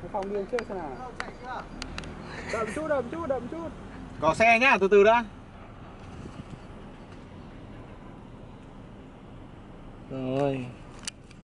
phòng đường trước xem nào. Đậm chút. Có xe nhá, từ từ đã. Rồi